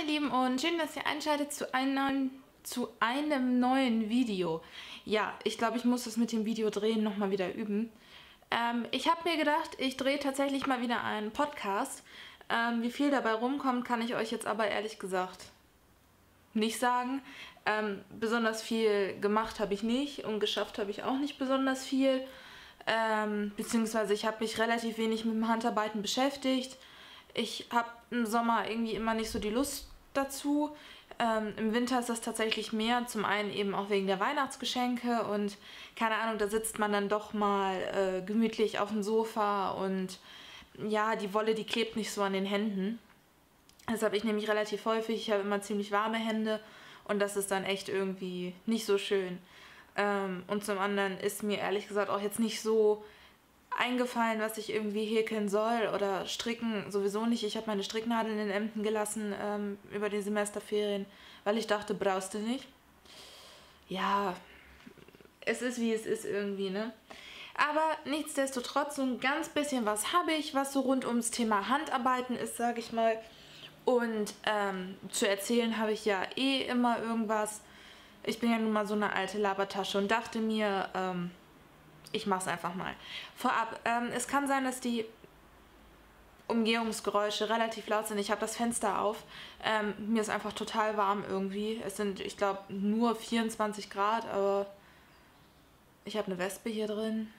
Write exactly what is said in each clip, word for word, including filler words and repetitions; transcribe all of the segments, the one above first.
ihr Lieben und schön, dass ihr einschaltet zu einem neuen, zu einem neuen Video. Ja, ich glaube, ich muss das mit dem Video drehen nochmal wieder üben. Ähm, ich habe mir gedacht, ich drehe tatsächlich mal wieder einen Podcast. Ähm, wie viel dabei rumkommt, kann ich euch jetzt aber ehrlich gesagt nicht sagen. Ähm, besonders viel gemacht habe ich nicht und geschafft habe ich auch nicht besonders viel. Ähm, beziehungsweise ich habe mich relativ wenig mit dem Handarbeiten beschäftigt. Ich habe im Sommer irgendwie immer nicht so die Lust dazu. Ähm, Im Winter ist das tatsächlich mehr. Zum einen eben auch wegen der Weihnachtsgeschenke und keine Ahnung, da sitzt man dann doch mal äh, gemütlich auf dem Sofa und ja, die Wolle, die klebt nicht so an den Händen. Das habe ich nämlich relativ häufig. Ich habe immer ziemlich warme Hände und das ist dann echt irgendwie nicht so schön. Ähm, und zum anderen ist mir ehrlich gesagt auch jetzt nicht so eingefallen, was ich irgendwie häkeln soll oder stricken sowieso nicht. Ich habe meine Stricknadeln in Emden gelassen ähm, über die Semesterferien, weil ich dachte, brauchst du nicht. Ja, es ist wie es ist irgendwie, ne? Aber nichtsdestotrotz, so ein ganz bisschen was habe ich, was so rund ums Thema Handarbeiten ist, sage ich mal. Und ähm, zu erzählen habe ich ja eh immer irgendwas. Ich bin ja nun mal so eine alte Labertasche und dachte mir, ähm, ich mache es einfach mal. Vorab, ähm, es kann sein, dass die Umgehungsgeräusche relativ laut sind. Ich habe das Fenster auf. Ähm, mir ist einfach total warm irgendwie. Es sind, ich glaube, nur vierundzwanzig Grad, aber ich habe eine Wespe hier drin.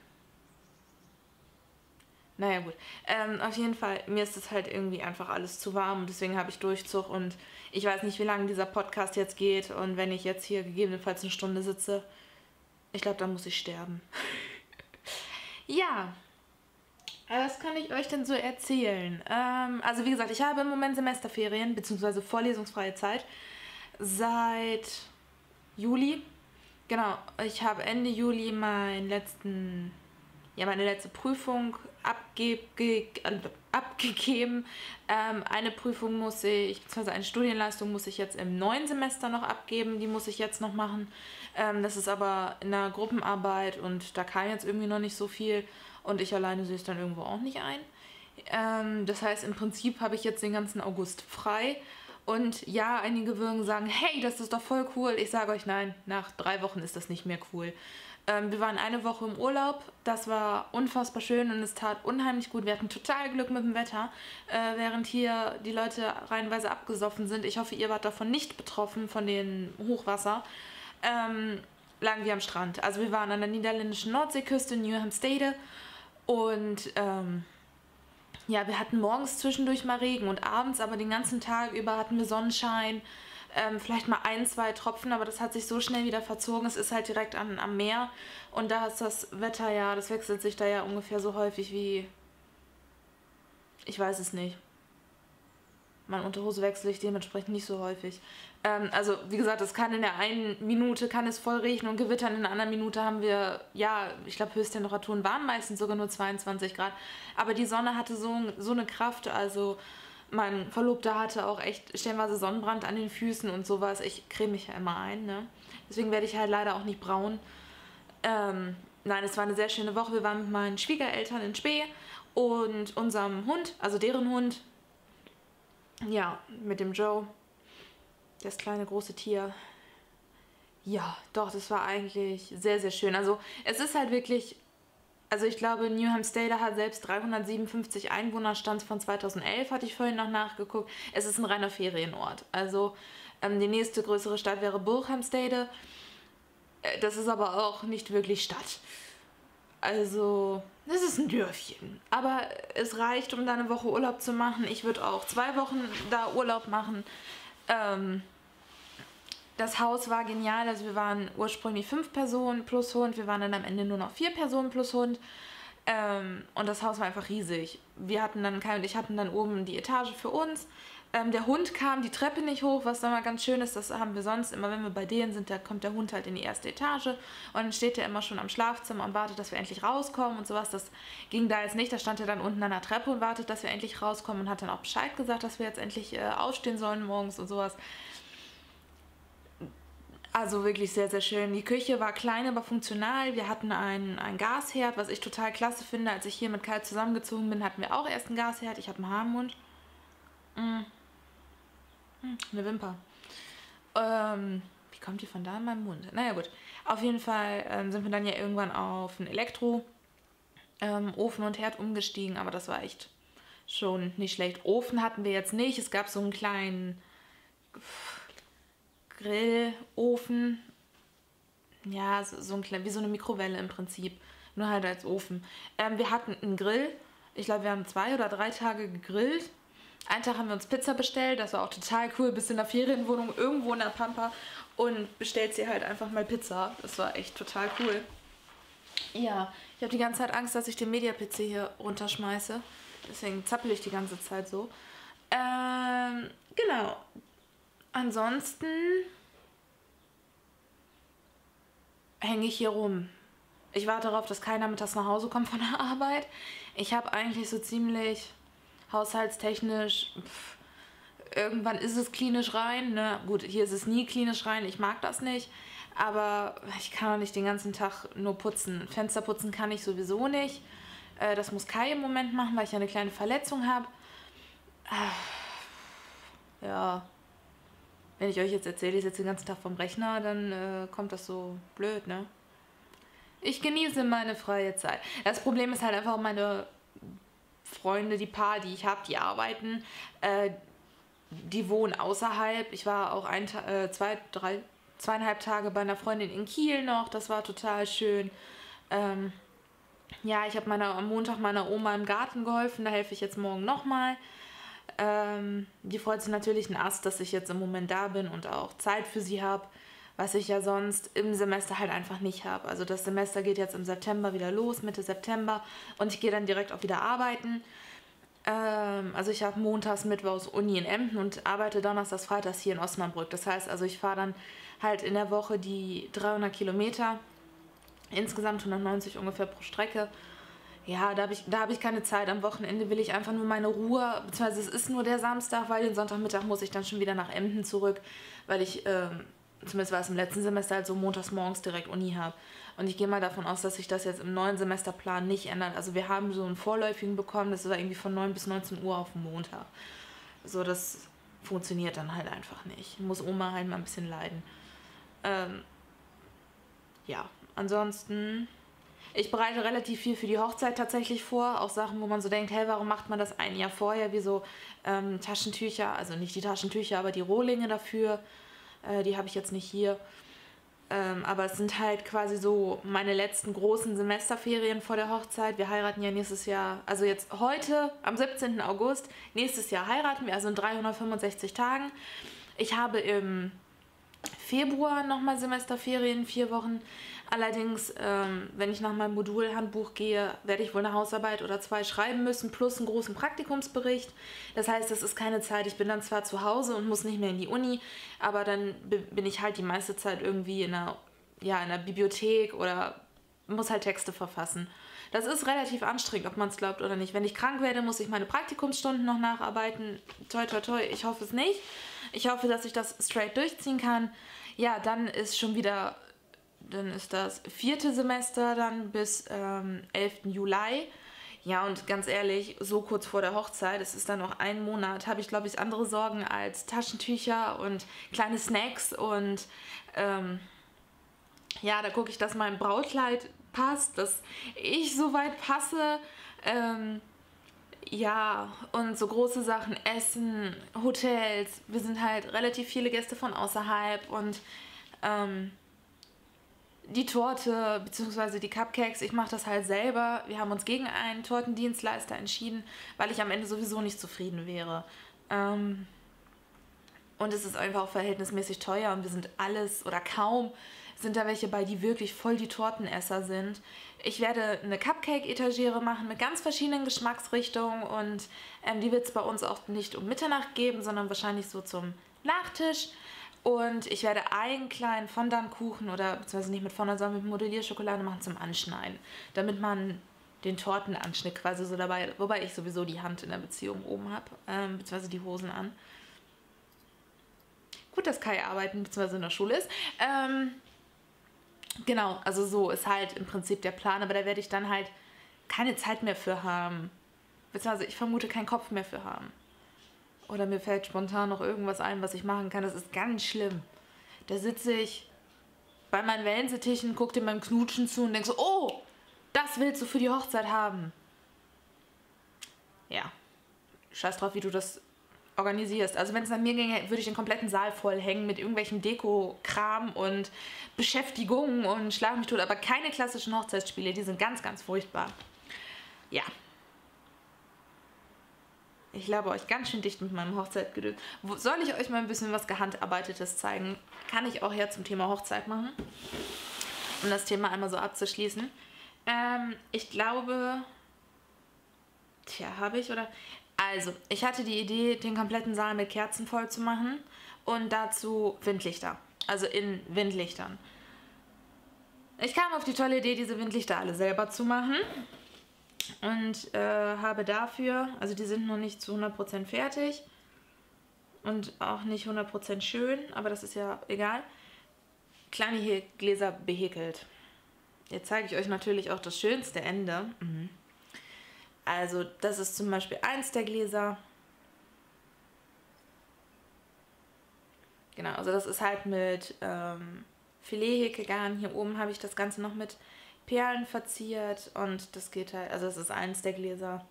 Naja gut, ähm, auf jeden Fall, mir ist es halt irgendwie einfach alles zu warm und deswegen habe ich Durchzug und ich weiß nicht, wie lange dieser Podcast jetzt geht und wenn ich jetzt hier gegebenenfalls eine Stunde sitze, ich glaube, dann muss ich sterben. Ja, was kann ich euch denn so erzählen? Ähm, also wie gesagt, ich habe im Moment Semesterferien bzw. vorlesungsfreie Zeit seit Juli. Genau, ich habe Ende Juli meinen letzten... ja, meine letzte Prüfung abge ge abgegeben. Ähm, eine Prüfung muss ich, beziehungsweise eine Studienleistung muss ich jetzt im neuen Semester noch abgeben. Die muss ich jetzt noch machen. Ähm, das ist aber in einer Gruppenarbeit und da kam jetzt irgendwie noch nicht so viel. Und ich alleine sehe es dann irgendwo auch nicht ein. Ähm, das heißt, im Prinzip habe ich jetzt den ganzen August frei. Und ja, einige würden sagen, hey, das ist doch voll cool. Ich sage euch, nein, nach drei Wochen ist das nicht mehr cool. Ähm, wir waren eine Woche im Urlaub, das war unfassbar schön und es tat unheimlich gut. Wir hatten total Glück mit dem Wetter, äh, während hier die Leute reihenweise abgesoffen sind. Ich hoffe, ihr wart davon nicht betroffen, von den Hochwasser. Ähm, lagen wir am Strand. Also wir waren an der niederländischen Nordseeküste, New Hampstead und ähm, ja, wir hatten morgens zwischendurch mal Regen und abends, aber den ganzen Tag über hatten wir Sonnenschein. Ähm, vielleicht mal ein, zwei Tropfen, aber das hat sich so schnell wieder verzogen. Es ist halt direkt an, am Meer und da ist das Wetter ja, das wechselt sich da ja ungefähr so häufig wie, ich weiß es nicht. Meine Unterhose wechsle ich dementsprechend nicht so häufig. Ähm, also wie gesagt, es kann in der einen Minute kann es voll regnen und gewittern, in der anderen Minute haben wir, ja, ich glaube Höchsttemperaturen waren meistens sogar nur zweiundzwanzig Grad. Aber die Sonne hatte so, so eine Kraft, also mein Verlobter hatte auch echt stellenweise Sonnenbrand an den Füßen und sowas. Ich creme mich ja immer ein, ne? Deswegen werde ich halt leider auch nicht braun. Ähm, nein, es war eine sehr schöne Woche. Wir waren mit meinen Schwiegereltern in Spee und unserem Hund, also deren Hund, ja, mit dem Joe, das kleine große Tier. Ja, doch, das war eigentlich sehr, sehr schön. Also es ist halt wirklich... Also ich glaube, New Hampstead hat selbst dreihundertsiebenundfünfzig Einwohner, Stand von zweitausendelf, hatte ich vorhin noch nachgeguckt. Es ist ein reiner Ferienort. Also ähm, die nächste größere Stadt wäre Bullhampstead. Äh, das ist aber auch nicht wirklich Stadt. Also, das ist ein Dörfchen. Aber es reicht, um da eine Woche Urlaub zu machen. Ich würde auch zwei Wochen da Urlaub machen. Ähm... Das Haus war genial, also wir waren ursprünglich fünf Personen plus Hund, wir waren dann am Ende nur noch vier Personen plus Hund ähm, und das Haus war einfach riesig. Wir hatten dann, Kai und ich hatten dann oben die Etage für uns. Ähm, der Hund kam die Treppe nicht hoch, was dann mal ganz schön ist, das haben wir sonst immer, wenn wir bei denen sind, da kommt der Hund halt in die erste Etage und dann steht der immer schon am Schlafzimmer und wartet, dass wir endlich rauskommen und sowas. Das ging da jetzt nicht, da stand er dann unten an der Treppe und wartet, dass wir endlich rauskommen und hat dann auch Bescheid gesagt, dass wir jetzt endlich äh, aufstehen sollen morgens und sowas. Also wirklich sehr, sehr schön. Die Küche war klein, aber funktional. Wir hatten einen, einen Gasherd, was ich total klasse finde. Als ich hier mit Kai zusammengezogen bin, hatten wir auch erst einen Gasherd. Ich habe einen Haarmund. Mm. Hm, eine Wimper. Ähm, wie kommt die von da in meinem Mund? Naja gut, auf jeden Fall ähm, sind wir dann ja irgendwann auf einen Elektro ähm, Ofen und Herd umgestiegen, aber das war echt schon nicht schlecht. Ofen hatten wir jetzt nicht, es gab so einen kleinen Grillofen, ja, so, so ein klein, wie so eine Mikrowelle im Prinzip, nur halt als Ofen. Ähm, wir hatten einen Grill, ich glaube, wir haben zwei oder drei Tage gegrillt. Einen Tag haben wir uns Pizza bestellt, das war auch total cool, bis in der Ferienwohnung irgendwo in der Pampa und bestellt sie halt einfach mal Pizza. Das war echt total cool. Ja, ich habe die ganze Zeit Angst, dass ich den Media-P C hier runterschmeiße. Deswegen zappel ich die ganze Zeit so. Ähm, genau. Ansonsten hänge ich hier rum. Ich warte darauf, dass keiner mittags nach Hause kommt von der Arbeit. Ich habe eigentlich so ziemlich haushaltstechnisch, pff, irgendwann ist es klinisch rein. Ne? Gut, hier ist es nie klinisch rein. Ich mag das nicht. Aber ich kann auch nicht den ganzen Tag nur putzen. Fenster putzen kann ich sowieso nicht. Äh, das muss Kai im Moment machen, weil ich ja eine kleine Verletzung habe. Äh, ja. Wenn ich euch jetzt erzähle, ich sitze den ganzen Tag vom Rechner, dann äh, kommt das so blöd, ne? Ich genieße meine freie Zeit. Das Problem ist halt einfach, meine Freunde, die paar, die ich habe, die arbeiten, äh, die wohnen außerhalb. Ich war auch ein, äh, zwei, drei, zweieinhalb Tage bei einer Freundin in Kiel noch. Das war total schön. Ähm, ja, ich habe meiner am Montag meiner Oma im Garten geholfen. Da helfe ich jetzt morgen nochmal. Ähm, die freut sich natürlich ein Ast, dass ich jetzt im Moment da bin und auch Zeit für sie habe, was ich ja sonst im Semester halt einfach nicht habe. Also das Semester geht jetzt im September wieder los, Mitte September, und ich gehe dann direkt auch wieder arbeiten. Ähm, also ich habe montags, mittwochs Uni in Emden und arbeite donnerstags, freitags hier in Osnabrück. Das heißt, also ich fahre dann halt in der Woche die dreihundert Kilometer, insgesamt hundertneunzig ungefähr pro Strecke. Ja, da habe ich, da hab ich keine Zeit. Am Wochenende will ich einfach nur meine Ruhe, beziehungsweise es ist nur der Samstag, weil den Sonntagmittag muss ich dann schon wieder nach Emden zurück, weil ich, ähm, zumindest war es im letzten Semester halt so, montags morgens direkt Uni habe. Und ich gehe mal davon aus, dass sich das jetzt im neuen Semesterplan nicht ändert. Also wir haben so einen vorläufigen bekommen, das war irgendwie von neun bis neunzehn Uhr auf den Montag. So, das funktioniert dann halt einfach nicht. Muss Oma halt mal ein bisschen leiden. Ähm, ja, ansonsten... Ich bereite relativ viel für die Hochzeit tatsächlich vor. Auch Sachen, wo man so denkt, hey, warum macht man das ein Jahr vorher? Wie so ähm, Taschentücher, also nicht die Taschentücher, aber die Rohlinge dafür. Äh, die habe ich jetzt nicht hier. Ähm, aber es sind halt quasi so meine letzten großen Semesterferien vor der Hochzeit. Wir heiraten ja nächstes Jahr, also jetzt heute am siebzehnten August. Nächstes Jahr heiraten wir, also in dreihundertfünfundsechzig Tagen. Ich habe im Februar nochmal Semesterferien, vier Wochen. Allerdings, ähm, wenn ich nach meinem Modulhandbuch gehe, werde ich wohl eine Hausarbeit oder zwei schreiben müssen, plus einen großen Praktikumsbericht. Das heißt, das ist keine Zeit. Ich bin dann zwar zu Hause und muss nicht mehr in die Uni, aber dann bin ich halt die meiste Zeit irgendwie in einer, ja, in einer Bibliothek oder muss halt Texte verfassen. Das ist relativ anstrengend, ob man es glaubt oder nicht. Wenn ich krank werde, muss ich meine Praktikumsstunden noch nacharbeiten. Toi, toi, toi, ich hoffe es nicht. Ich hoffe, dass ich das straight durchziehen kann. Ja, dann ist schon wieder, dann ist das vierte Semester dann bis ähm, elften Juli. Ja, und ganz ehrlich, so kurz vor der Hochzeit, es ist dann noch ein Monat, habe ich, glaube ich, andere Sorgen als Taschentücher und kleine Snacks. Und ähm, ja, da gucke ich, dass mein Brautkleid passt, dass ich soweit passe. Ähm, ja, und so große Sachen, Essen, Hotels. Wir sind halt relativ viele Gäste von außerhalb und ähm, die Torte bzw. die Cupcakes, ich mache das halt selber. Wir haben uns gegen einen Tortendienstleister entschieden, weil ich am Ende sowieso nicht zufrieden wäre. Ähm, und es ist einfach auch verhältnismäßig teuer und wir sind alles oder kaum sind da welche bei, die wirklich voll die Tortenesser sind. Ich werde eine Cupcake-Etagere machen mit ganz verschiedenen Geschmacksrichtungen und ähm, die wird es bei uns auch nicht um Mitternacht geben, sondern wahrscheinlich so zum Nachtisch. Und ich werde einen kleinen Fondant-Kuchen oder beziehungsweise nicht mit Fondant, sondern mit Modellierschokolade machen zum Anschneiden, damit man den Tortenanschnitt quasi so dabei, wobei ich sowieso die Hand in der Beziehung oben habe, ähm, beziehungsweise die Hosen an. Gut, dass Kai arbeiten beziehungsweise in der Schule ist. Ähm, Genau, also so ist halt im Prinzip der Plan, aber da werde ich dann halt keine Zeit mehr für haben. Beziehungsweise ich vermute keinen Kopf mehr für haben. Oder mir fällt spontan noch irgendwas ein, was ich machen kann. Das ist ganz schlimm. Da sitze ich bei meinen Wellensittichen, gucke dem beim Knutschen zu und denke so, oh, das willst du für die Hochzeit haben. Ja, scheiß drauf, wie du das organisierst. Also wenn es nach mir ginge, würde ich den kompletten Saal voll hängen mit irgendwelchen Deko-Kram und Beschäftigungen und schlag mich tot. Aber keine klassischen Hochzeitsspiele, die sind ganz, ganz furchtbar. Ja. Ich laber euch ganz schön dicht mit meinem Hochzeitgedöns. Soll ich euch mal ein bisschen was Gehandarbeitetes zeigen? Kann ich auch ja zum Thema Hochzeit machen. Um das Thema einmal so abzuschließen. Ähm, ich glaube... Tja, habe ich oder... Also, ich hatte die Idee, den kompletten Saal mit Kerzen voll zu machen. Und dazu Windlichter. Also in Windlichtern. Ich kam auf die tolle Idee, diese Windlichter alle selber zu machen. Und äh, habe dafür, also die sind noch nicht zu hundert Prozent fertig und auch nicht hundert Prozent schön, aber das ist ja egal, kleine Gläser behäkelt. Jetzt zeige ich euch natürlich auch das schönste Ende. Mhm. Also das ist zum Beispiel eins der Gläser. Genau, also das ist halt mit ähm, Filet-Häkelgarn. Hier oben habe ich das Ganze noch mit Perlen verziert und das geht halt, also das ist eins der Gläser.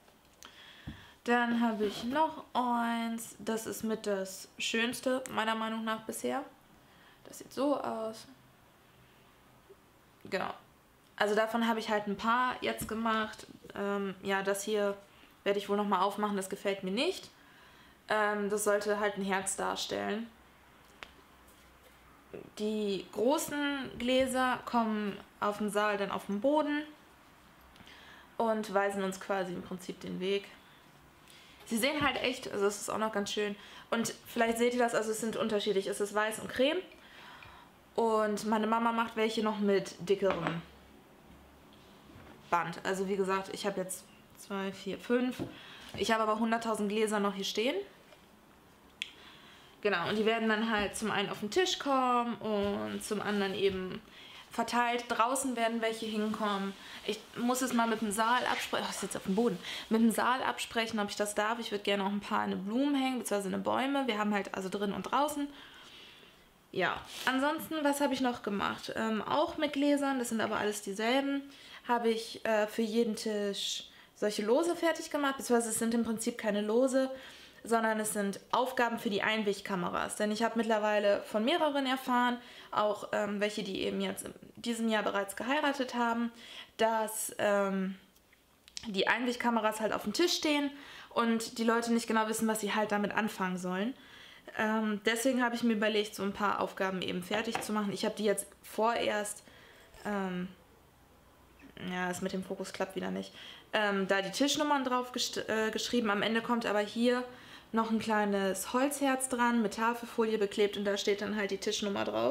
Dann habe ich noch eins, das ist mit das schönste meiner Meinung nach bisher. Das sieht so aus. Genau. Also davon habe ich halt ein paar jetzt gemacht. Ähm, ja, das hier werde ich wohl nochmal aufmachen, das gefällt mir nicht. Ähm, das sollte halt ein Herz darstellen. Die großen Gläser kommen auf dem Saal dann auf den Boden und weisen uns quasi im Prinzip den Weg. Sie sehen halt echt, also es ist auch noch ganz schön. Und vielleicht seht ihr das, also es sind unterschiedlich. Es ist weiß und creme. Und meine Mama macht welche noch mit dickerem Band. Also wie gesagt, ich habe jetzt zwei, vier, fünf. Ich habe aber hunderttausend Gläser noch hier stehen. Genau, und die werden dann halt zum einen auf den Tisch kommen und zum anderen eben verteilt. Draußen werden welche hinkommen. Ich muss es mal mit dem Saal absprechen. Oh, das ist jetzt auf dem Boden. Mit dem Saal absprechen, ob ich das darf. Ich würde gerne auch ein paar eine Blumen hängen, beziehungsweise eine Bäume. Wir haben halt also drin und draußen. Ja, ansonsten, was habe ich noch gemacht? Ähm, auch mit Gläsern, das sind aber alles dieselben, habe ich äh, für jeden Tisch solche Lose fertig gemacht. Beziehungsweise es sind im Prinzip keine Lose, sondern es sind Aufgaben für die Einwegkameras. Denn ich habe mittlerweile von mehreren erfahren, auch ähm, welche, die eben jetzt in diesem Jahr bereits geheiratet haben, dass ähm, die Einwegkameras halt auf dem Tisch stehen und die Leute nicht genau wissen, was sie halt damit anfangen sollen. Ähm, deswegen habe ich mir überlegt, so ein paar Aufgaben eben fertig zu machen. Ich habe die jetzt vorerst, ähm, ja, das mit dem Fokus klappt wieder nicht, ähm, da die Tischnummern drauf äh, geschrieben. Am Ende kommt aber hier noch ein kleines Holzherz dran, mit Tafelfolie beklebt und da steht dann halt die Tischnummer drauf.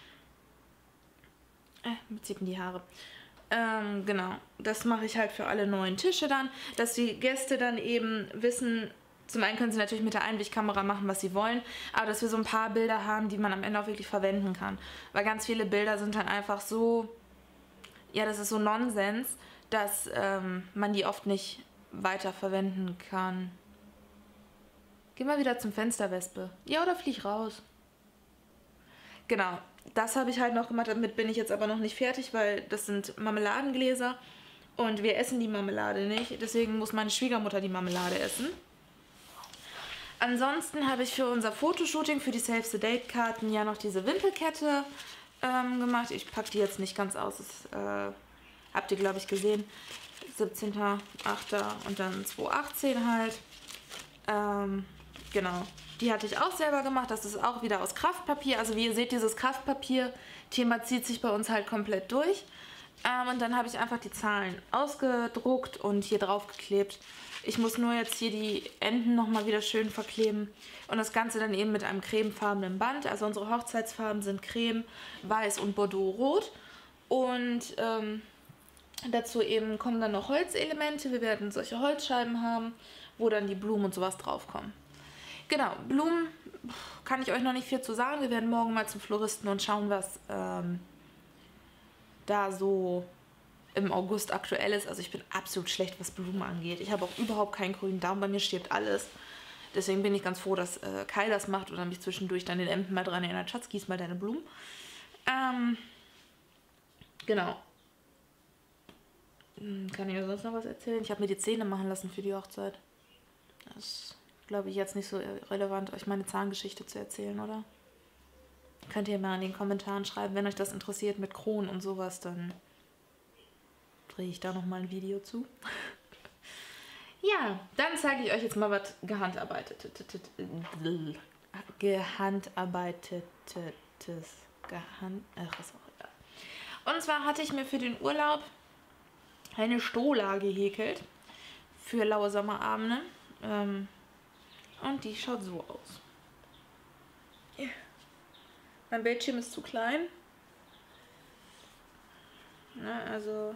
Äh, mir zieht in die Haare. Ähm, genau, das mache ich halt für alle neuen Tische dann, dass die Gäste dann eben wissen, zum einen können sie natürlich mit der Einwegkamera machen, was sie wollen, aber dass wir so ein paar Bilder haben, die man am Ende auch wirklich verwenden kann. Weil ganz viele Bilder sind dann einfach so, ja, das ist so Nonsens, dass ähm, man die oft nicht weiter verwenden kann. Geh mal wieder zum Fenster, Wespe. Ja, oder flieg raus. Genau, das habe ich halt noch gemacht, damit bin ich jetzt aber noch nicht fertig, weil das sind Marmeladengläser und wir essen die Marmelade nicht, deswegen muss meine Schwiegermutter die Marmelade essen. Ansonsten habe ich für unser Fotoshooting, für die Save the Date Karten ja noch diese Wimpelkette ähm, gemacht. Ich packe die jetzt nicht ganz aus, das äh, habt ihr glaube ich gesehen. siebzehnter achter und dann zweitausendachtzehn halt. Ähm, genau, die hatte ich auch selber gemacht. Das ist auch wieder aus Kraftpapier. Also wie ihr seht, dieses Kraftpapier-Thema zieht sich bei uns halt komplett durch. Ähm, und dann habe ich einfach die Zahlen ausgedruckt und hier drauf geklebt. Ich muss nur jetzt hier die Enden nochmal wieder schön verkleben und das Ganze dann eben mit einem cremefarbenen Band. Also unsere Hochzeitsfarben sind Creme, Weiß und Bordeaux-Rot. Und ähm, dazu eben kommen dann noch Holzelemente. Wir werden solche Holzscheiben haben, wo dann die Blumen und sowas draufkommen. Genau, Blumen kann ich euch noch nicht viel zu sagen. Wir werden morgen mal zum Floristen und schauen, was ähm, da so im August aktuell ist. Also ich bin absolut schlecht, was Blumen angeht. Ich habe auch überhaupt keinen grünen Daumen, bei mir stirbt alles. Deswegen bin ich ganz froh, dass äh, Kai das macht oder mich zwischendurch dann den Emden mal dran erinnert. Schatz, gieß mal deine Blumen. Ähm, genau. Hm, kann ich mir sonst noch was erzählen? Ich habe mir die Zähne machen lassen für die Hochzeit. Das ist, glaube ich, jetzt nicht so relevant, euch meine Zahngeschichte zu erzählen, oder? Könnt ihr mal in den Kommentaren schreiben, wenn euch das interessiert mit Kronen und sowas, dann drehe ich da nochmal ein Video zu. Ja, dann zeige ich euch jetzt mal was gehandarbeitet. Gehandarbeitetes. Gehand, ach, ist auch egal. Und zwar hatte ich mir für den Urlaub eine Stola gehäkelt für laue Sommerabende. Ähm, und die schaut so aus. Yeah. Mein Bildschirm ist zu klein. Na, also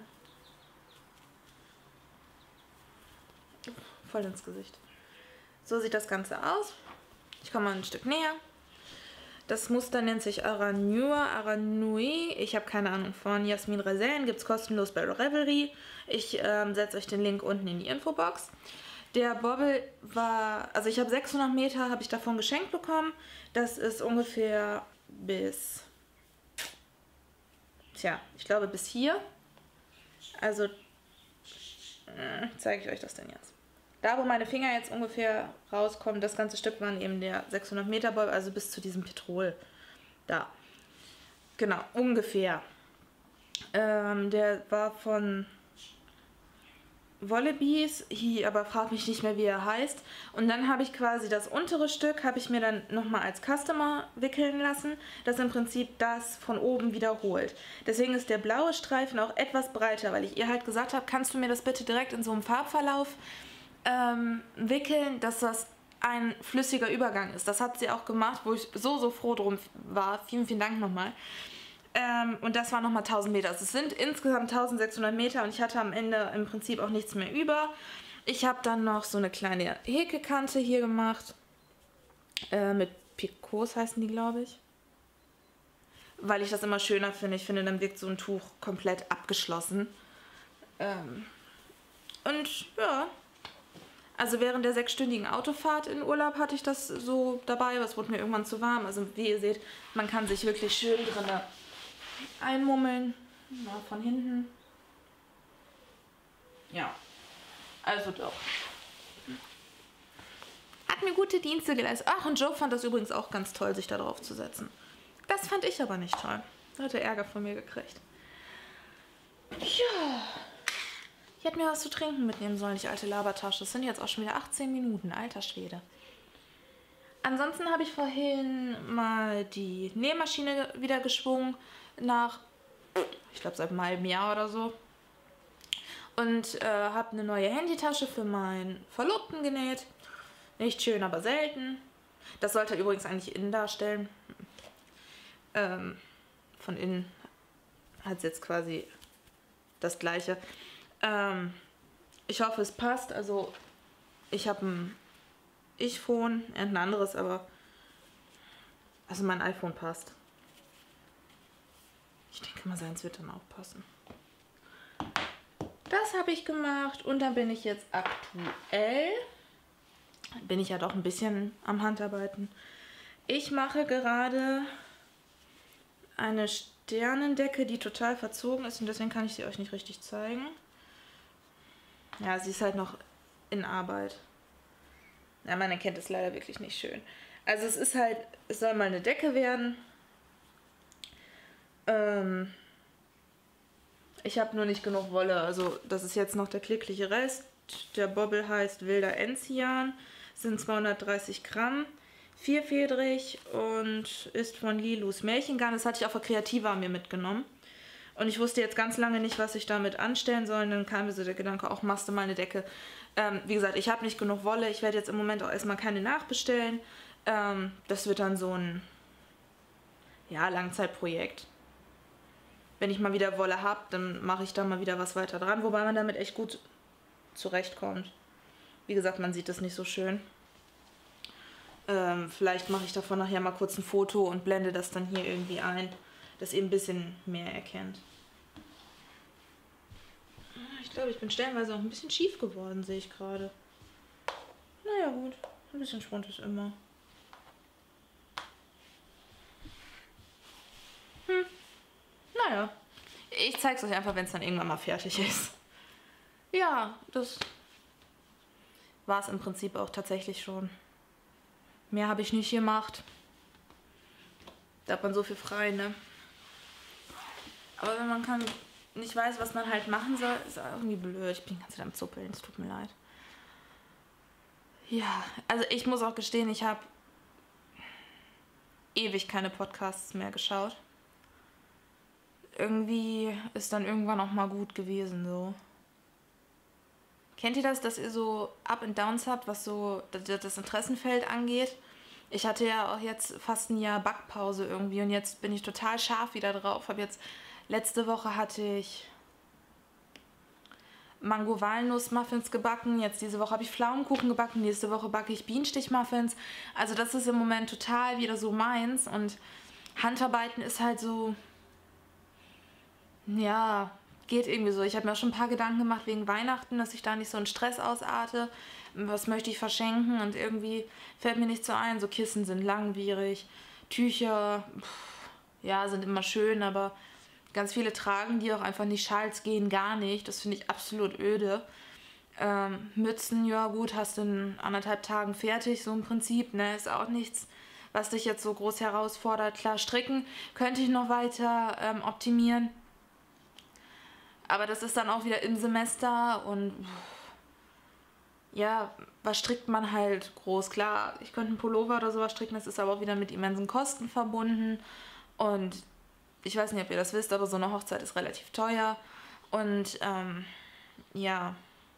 voll ins Gesicht. So sieht das Ganze aus. Ich komme mal ein Stück näher. Das Muster nennt sich Aranur, Aranui. Ich habe keine Ahnung von. Jasmin Rezen gibt es kostenlos bei Revelry. Ich ähm, setze euch den Link unten in die Infobox. Der Bobbel war, also ich habe sechshundert Meter, habe ich davon geschenkt bekommen. Das ist ungefähr bis, tja, ich glaube bis hier. Also, äh, zeige ich euch das denn jetzt. Da, wo meine Finger jetzt ungefähr rauskommen, das ganze Stück waren eben der sechshundert Meter Bobbel, also bis zu diesem Petrol. Da. Genau, ungefähr. Ähm, der war von Wollebees, hier, aber frag mich nicht mehr, wie er heißt. Und dann habe ich quasi das untere Stück, habe ich mir dann nochmal als Customer wickeln lassen, das im Prinzip das von oben wiederholt. Deswegen ist der blaue Streifen auch etwas breiter, weil ich ihr halt gesagt habe, kannst du mir das bitte direkt in so einem Farbverlauf ähm, wickeln, dass das ein flüssiger Übergang ist. Das hat sie auch gemacht, wo ich so, so froh drum war. Vielen, vielen Dank nochmal. Ähm, und das waren nochmal tausend Meter. Also es sind insgesamt tausendsechshundert Meter und ich hatte am Ende im Prinzip auch nichts mehr über. Ich habe dann noch so eine kleine Häkelkante hier gemacht. Äh, mit Picots heißen die, glaube ich. Weil ich das immer schöner finde. Ich finde, dann wirkt so ein Tuch komplett abgeschlossen. Ähm, und ja, also während der sechsstündigen Autofahrt in Urlaub hatte ich das so dabei. Aber es wurde mir irgendwann zu warm. Also wie ihr seht, man kann sich wirklich schön drin einmummeln. Mal von hinten. Ja, also doch. Hat mir gute Dienste geleistet. Ach, und Joe fand das übrigens auch ganz toll, sich da drauf zu setzen. Das fand ich aber nicht toll. Da hat er Ärger von mir gekriegt. Ja. Ich hätte mir was zu trinken mitnehmen sollen, die alte Labertasche. Das sind jetzt auch schon wieder achtzehn Minuten. Alter Schwede. Ansonsten habe ich vorhin mal die Nähmaschine wieder geschwungen. Nach, ich glaube, seit einem halben Jahr oder so. Und äh, habe eine neue Handytasche für meinen Verlobten genäht. Nicht schön, aber selten. Das sollte übrigens eigentlich innen darstellen. Ähm, von innen hat es jetzt quasi das gleiche. Ähm, ich hoffe, es passt. Also ich habe ein iPhone, ein anderes, aber also mein iPhone passt. Ich denke mal, seins wird dann auch passen. Das habe ich gemacht und dann bin ich jetzt aktuell, bin ich ja doch ein bisschen am Handarbeiten. Ich mache gerade eine Sternendecke, die total verzogen ist und deswegen kann ich sie euch nicht richtig zeigen. Ja, sie ist halt noch in Arbeit. Ja, man erkennt es leider wirklich nicht schön. Also es ist halt, es soll mal eine Decke werden. Ähm, ich habe nur nicht genug Wolle. Also das ist jetzt noch der klägliche Rest. Der Bobbel heißt Wilder Enzian. Sind zweihundertdreißig Gramm. Vierfedrig und ist von Lilus Märchengarn. Das hatte ich auf der Kreativa mir mitgenommen. Und ich wusste jetzt ganz lange nicht, was ich damit anstellen soll. Und dann kam mir so der Gedanke, auch machst du mal eine Decke. Ähm, wie gesagt, ich habe nicht genug Wolle. Ich werde jetzt im Moment auch erstmal keine nachbestellen. Ähm, das wird dann so ein ja, Langzeitprojekt. Wenn ich mal wieder Wolle habe, dann mache ich da mal wieder was weiter dran. Wobei man damit echt gut zurechtkommt. Wie gesagt, man sieht das nicht so schön. Ähm, vielleicht mache ich davon nachher mal kurz ein Foto und blende das dann hier irgendwie ein, dass ihr ein bisschen mehr erkennt. Ich glaube, ich bin stellenweise auch ein bisschen schief geworden, sehe ich gerade. Naja gut, Ein bisschen Schwund ist immer. Hm. Naja. Ich zeig's euch einfach, wenn es dann irgendwann mal fertig ist. Ja, das war es im Prinzip auch tatsächlich schon. Mehr habe ich nicht gemacht. Da hat man so viel frei, ne? Aber wenn man kann, nicht weiß, was man halt machen soll, ist auch irgendwie blöd. Ich bin die ganze Zeit am Zuppeln, es tut mir leid. Ja, also ich muss auch gestehen, ich habe ewig keine Podcasts mehr geschaut. Irgendwie ist dann irgendwann auch mal gut gewesen, so. Kennt ihr das, dass ihr so Up and Downs habt, was so das Interessenfeld angeht? Ich hatte ja auch jetzt fast ein Jahr Backpause irgendwie und jetzt bin ich total scharf wieder drauf. Hab jetzt, letzte Woche hatte ich Mango-Walnuss-Muffins gebacken, jetzt diese Woche habe ich Pflaumenkuchen gebacken, nächste Woche backe ich Bienenstich-Muffins. Also das ist im Moment total wieder so meins und Handarbeiten ist halt so, ja, geht irgendwie so. Ich habe mir auch schon ein paar Gedanken gemacht wegen Weihnachten, dass ich da nicht so einen Stress ausarte. Was möchte ich verschenken? Und irgendwie fällt mir nicht so ein. So Kissen sind langwierig, Tücher, pff, ja, sind immer schön, aber ganz viele tragen die auch einfach nicht. Schals gehen gar nicht. Das finde ich absolut öde. Ähm, Mützen, ja gut, hast du in anderthalb Tagen fertig, so im Prinzip, ne? Ist auch nichts, was dich jetzt so groß herausfordert. Klar, stricken könnte ich noch weiter ähm, optimieren. Aber das ist dann auch wieder im Semester und ja, was strickt man halt groß? Klar, ich könnte einen Pullover oder sowas stricken, das ist aber auch wieder mit immensen Kosten verbunden. Und ich weiß nicht, ob ihr das wisst, aber so eine Hochzeit ist relativ teuer. Und ähm, ja,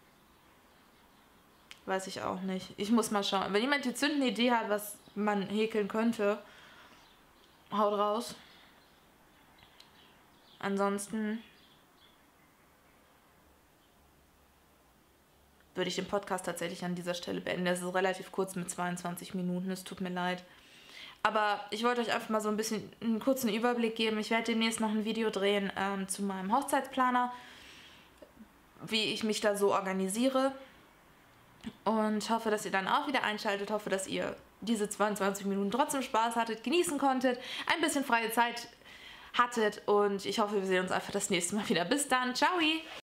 weiß ich auch nicht. Ich muss mal schauen. Wenn jemand die zündende Idee hat, was man häkeln könnte, haut raus. Ansonsten würde ich den Podcast tatsächlich an dieser Stelle beenden. Das ist relativ kurz mit zweiundzwanzig Minuten, es tut mir leid. Aber ich wollte euch einfach mal so ein bisschen einen kurzen Überblick geben. Ich werde demnächst noch ein Video drehen ähm, zu meinem Hochzeitsplaner, wie ich mich da so organisiere. Und hoffe, dass ihr dann auch wieder einschaltet. Hoffe, dass ihr diese zweiundzwanzig Minuten trotzdem Spaß hattet, genießen konntet, ein bisschen freie Zeit hattet. Und ich hoffe, wir sehen uns einfach das nächste Mal wieder. Bis dann, ciao!